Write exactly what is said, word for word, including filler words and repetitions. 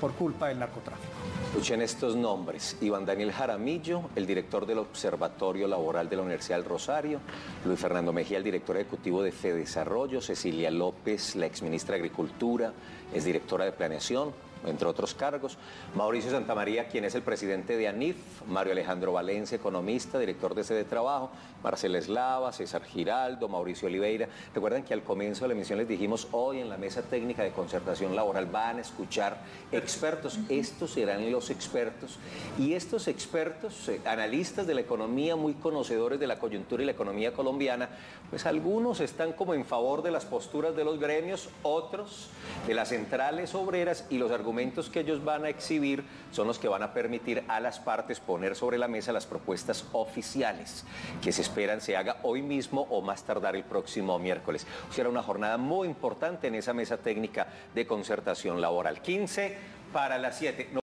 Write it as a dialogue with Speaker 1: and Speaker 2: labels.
Speaker 1: por culpa del narcotráfico.
Speaker 2: Escuchen estos nombres: Iván Daniel Jaramillo, el director del Observatorio Laboral de la Universidad del Rosario; Luis Fernando Mejía, el director ejecutivo de Fedesarrollo; Cecilia López, la exministra de Agricultura, es directora de Planeación, entre otros cargos; Mauricio Santamaría, quien es el presidente de ANIF; Mario Alejandro Valencia, economista, director de Sede Trabajo; Marcela Eslava, César Giraldo, Mauricio Oliveira. Recuerden que al comienzo de la emisión les dijimos, hoy en la mesa técnica de concertación laboral van a escuchar expertos. Estos serán los expertos, y estos expertos, eh, analistas de la economía, muy conocedores de la coyuntura y la economía colombiana, pues algunos están como en favor de las posturas de los gremios, otros de las centrales obreras, y los argumentos que ellos van a exhibir son los que van a permitir a las partes poner sobre la mesa las propuestas oficiales que se esperan se haga hoy mismo o más tardar el próximo miércoles. Será una jornada muy importante en esa mesa técnica de concertación laboral. quince para las siete.